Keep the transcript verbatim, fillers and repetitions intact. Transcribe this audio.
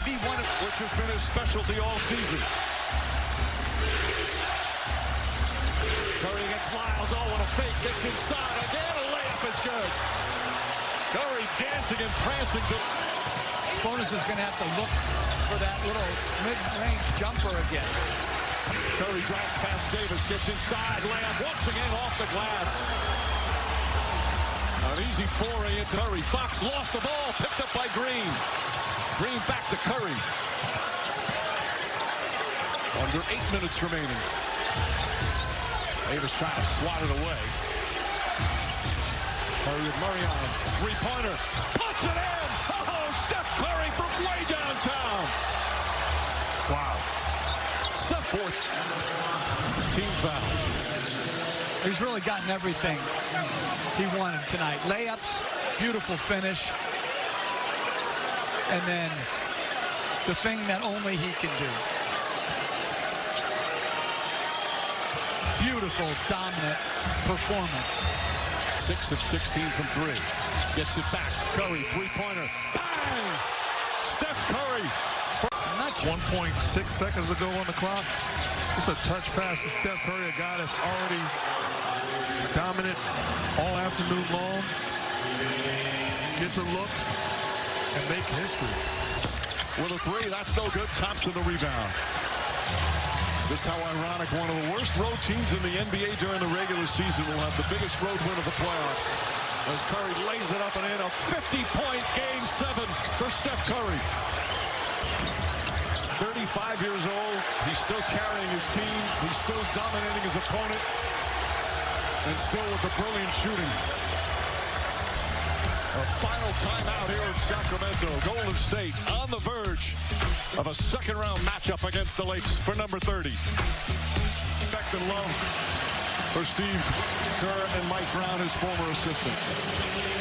be one of which has been his specialty all season. Curry against Lyles. Oh, what a fake. Gets inside. Again, a layup is good. Curry dancing and prancing. To Bonus is going to have to look for that little mid-range jumper again. Curry drives past Davis. Gets inside. Layup once again off the glass. An easy foray into Curry. Fox lost the ball. Picked up by Green. Green back to Curry. Under eight minutes remaining. Davis trying to swat it away. Curry with Murray on him. Three-pointer. Puts it in! Oh, Steph Curry from way downtown. Wow. Steph fourth. Team foul. He's really gotten everything he wanted tonight. Layups, beautiful finish. And then the thing that only he can do. Beautiful, dominant performance. Six of sixteen from three. Gets it back. Curry, three-pointer. Bang! Steph Curry. one point six seconds ago on the clock. It's a touch pass to Steph Curry, a guy that's already dominant all afternoon long. Gets a look and make history. With a three, that's no good. Thompson the rebound. Just how ironic, one of the worst road teams in the N B A during the regular season will have the biggest road win of the playoffs. As Curry lays it up and in, a fifty-point game seven for Steph Curry. thirty-five years old, he's still carrying his team, he's still dominating his opponent, and still with the brilliant shooting. A final timeout here in Sacramento. Golden State on the verge of a second-round matchup against the Lakes for number thirty. Respect and love for Steve Kerr and Mike Brown, his former assistant.